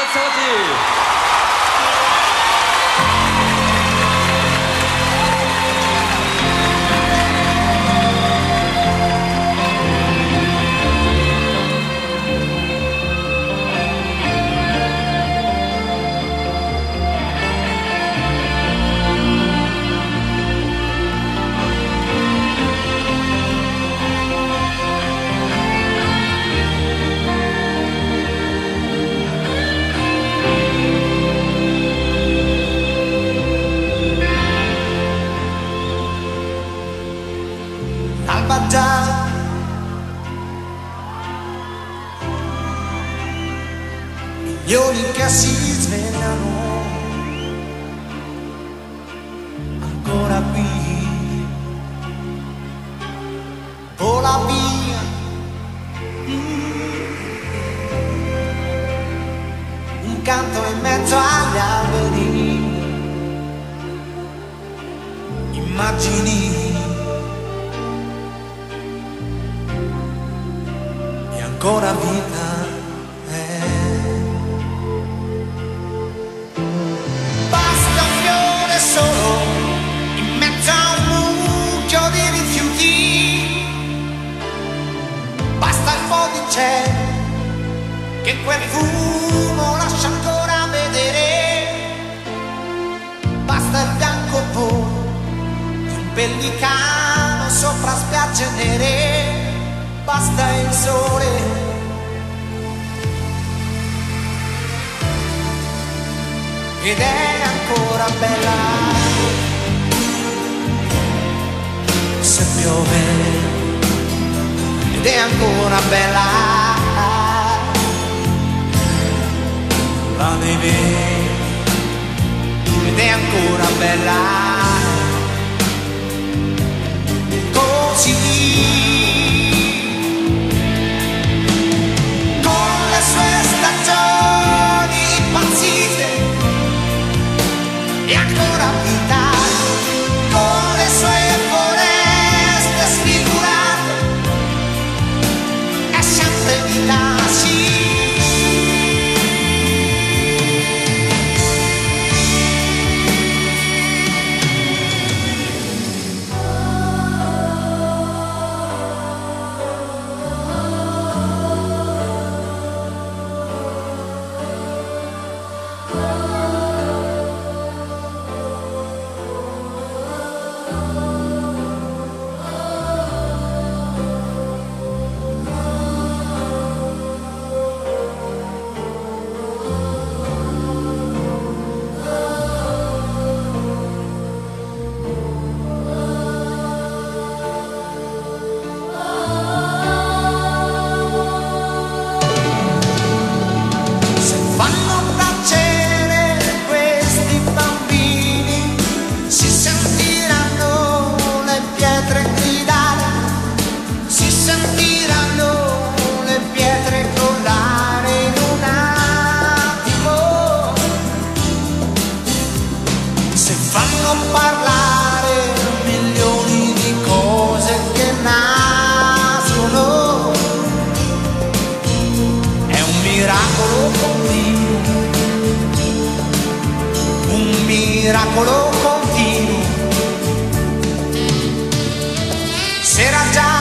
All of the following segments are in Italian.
grazie a tutti. Alba già, milioni che si svegliano ancora qui, vola via, un canto in mezzo agli alberi, immagini ancora vita, basta un fiore solo in mezzo a un mucchio di rifiuti, basta il pollice che quel fumo lascia ancora vedere, basta il bianco di un pellicano sopra spiagge nere, basta il sole ed è ancora bella se piove ed è ancora bella la neve ed è ancora bella così. Sue stagioni impazzite e ancora vita con le sue foreste sfigurate è sempre vita, sì. Parlare milioni di cose che nascono, è un miracolo continuo, un miracolo continuo. S'era già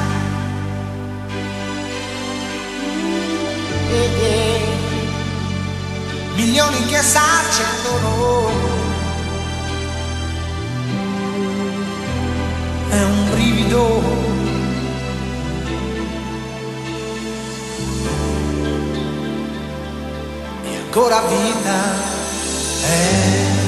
milioni che s'accendono, è un brivido e ancora vita è